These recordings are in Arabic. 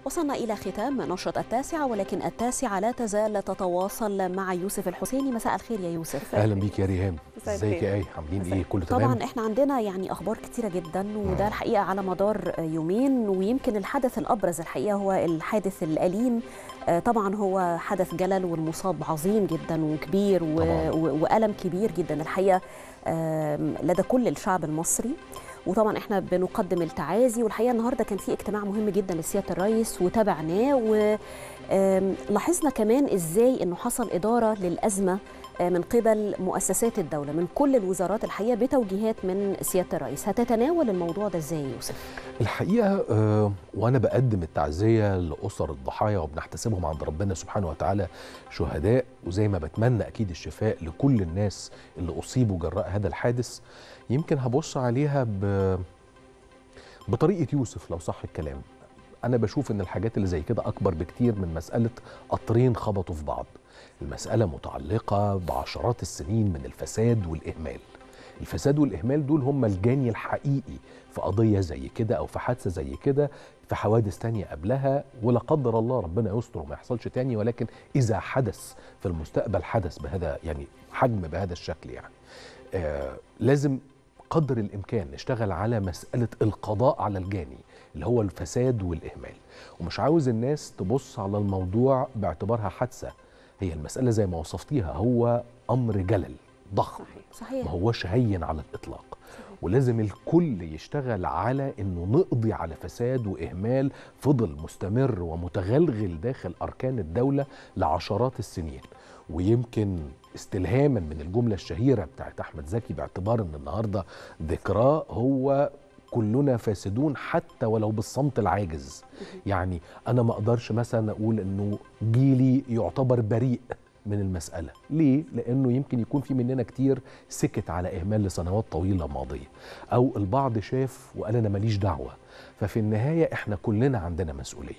وصلنا إلى ختام نشرة التاسعة، ولكن التاسعة لا تزال تتواصل مع يوسف الحسيني. مساء الخير يا يوسف. أهلا بيك يا ريهام. ازيك يا آية؟ عاملين إيه؟ كله تمام؟ طبعا احنا عندنا يعني أخبار كتيرة جدا، وده الحقيقة على مدار يومين، ويمكن الحدث الأبرز الحقيقة هو الحادث الأليم. طبعا هو حدث جلل، والمصاب عظيم جدا وكبير وألم كبير جدا الحقيقة لدى كل الشعب المصري. وطبعا احنا بنقدم التعازي، والحقيقه النهارده كان في اجتماع مهم جدا لسياده الرئيس وتابعناه، ولاحظنا كمان ازاي انه حصل اداره للازمه من قبل مؤسسات الدوله من كل الوزارات الحقيقه بتوجيهات من سياده الرئيس. هتتناول الموضوع ده ازاي يا يوسف؟ الحقيقه وانا بقدم التعزيه لاسر الضحايا وبنحتسبهم عند ربنا سبحانه وتعالى شهداء، وزي ما بتمنى اكيد الشفاء لكل الناس اللي اصيبوا جراء هذا الحادث، يمكن هبص عليها بطريقه يوسف لو صح الكلام. أنا بشوف إن الحاجات اللي زي كده أكبر بكتير من مسألة قطرين خبطوا في بعض. المسألة متعلقة بعشرات السنين من الفساد والإهمال. الفساد والإهمال دول هم الجاني الحقيقي في قضية زي كده أو في حادثة زي كده، في حوادث تانية قبلها، ولا قدر الله ربنا يستر وما يحصلش تاني، ولكن إذا حدث في المستقبل حدث بهذا يعني حجم بهذا الشكل يعني لازم قدر الإمكان نشتغل على مسألة القضاء على الجاني اللي هو الفساد والإهمال. ومش عاوز الناس تبص على الموضوع باعتبارها حادثة، هي المسألة زي ما وصفتيها هو أمر جلل ضخم. صحيح. ما هوش هين على الإطلاق. ولازم الكل يشتغل على أنه نقضي على فساد وإهمال فضل مستمر ومتغلغل داخل أركان الدولة لعشرات السنين. ويمكن استلهاما من الجملة الشهيرة بتاعت أحمد زكي، باعتبار أن النهاردة ذكراه، هو كلنا فاسدون حتى ولو بالصمت العاجز. يعني أنا ما أقدرش مثلا أقول أنه جيلي يعتبر بريء من المسألة. ليه؟ لأنه يمكن يكون في مننا كتير سكت على إهمال لسنوات طويلة ماضية، أو البعض شاف وقال أنا ماليش دعوة. ففي النهاية إحنا كلنا عندنا مسؤولية.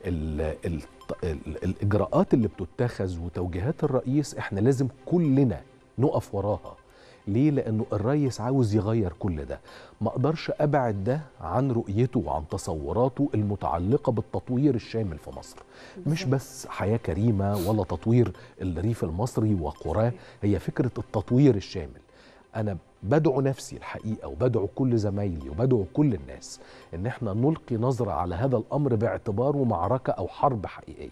الإجراءات اللي بتتخذ وتوجيهات الرئيس إحنا لازم كلنا نقف وراها. ليه؟ لأنه الرئيس عاوز يغير كل ده. ما أقدرش أبعد ده عن رؤيته وعن تصوراته المتعلقة بالتطوير الشامل في مصر. مش بس حياة كريمة ولا تطوير الريف المصري وقراه، هي فكرة التطوير الشامل. أنا بدعو نفسي الحقيقة وبدعو كل زمايلي وبدعو كل الناس إن احنا نلقي نظرة على هذا الأمر باعتباره معركة أو حرب حقيقية.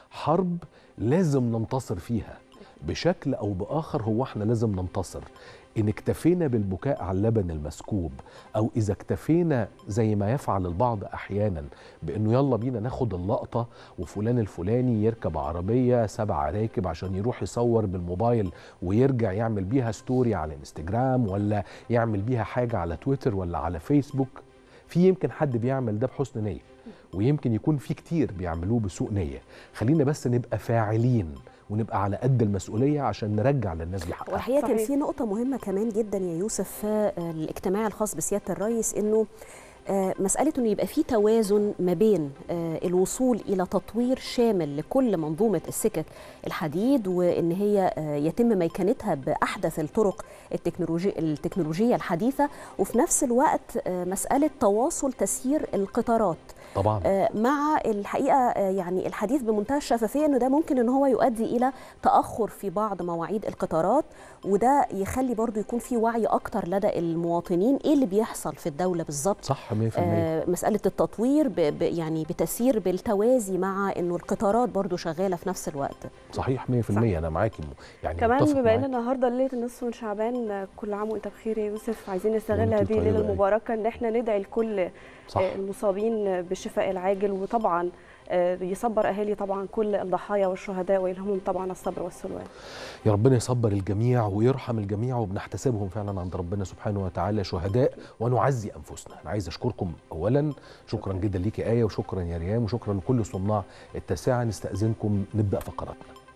حرب لازم ننتصر فيها بشكل أو بآخر. هو احنا لازم ننتصر. إن اكتفينا بالبكاء على اللبن المسكوب، أو إذا اكتفينا زي ما يفعل البعض أحيانا بأنه يلا بينا ناخد اللقطة وفلان الفلاني يركب عربية 7 راكب عشان يروح يصور بالموبايل ويرجع يعمل بيها ستوري على انستجرام، ولا يعمل بيها حاجة على تويتر ولا على فيسبوك. في يمكن حد بيعمل ده بحسن نية، ويمكن يكون في كتير بيعملوه بسوء نية. خلينا بس نبقى فاعلين ونبقى على قد المسؤولية عشان نرجع للناس دي حقها. والحقيقة كان في نقطة مهمة كمان جدا يا يوسف في الاجتماع الخاص بسيادة الرئيس، انه مسألة انه يبقى في توازن ما بين الوصول الى تطوير شامل لكل منظومة السكك الحديد، وان هي يتم ميكنتها باحدث الطرق التكنولوجية الحديثة، وفي نفس الوقت مسألة تواصل تسيير القطارات طبعا مع الحقيقة يعني الحديث بمنتهى الشفافية انه ده ممكن ان هو يؤدي الى تأخر في بعض مواعيد القطارات، وده يخلي برضو يكون في وعي اكتر لدى المواطنين ايه اللي بيحصل في الدولة بالظبط. صح 100%. مسألة التطوير يعني بتسير بالتوازي مع انه القطارات برضو شغالة في نفس الوقت. صحيح 100%. انا معاكي يعني كمان بما ان النهارده ليله النصف من شعبان، كل عام وانت بخير يا يوسف. عايزين نستغل هذه الليله المباركه ان احنا ندعي لكل المصابين بالشفاء العاجل، وطبعا يصبر اهالي طبعا كل الضحايا والشهداء ويلهمهم طبعا الصبر والسلوان. يا ربنا يصبر الجميع ويرحم الجميع، وبنحتسبهم فعلا عند ربنا سبحانه وتعالى شهداء ونعزي انفسنا. انا عايز اشكركم اولا، شكرا جدا ليكي آية، وشكرا يا ريام، وشكرا لكل صناع التاسعة. نستأذنكم نبدأ فقراتنا.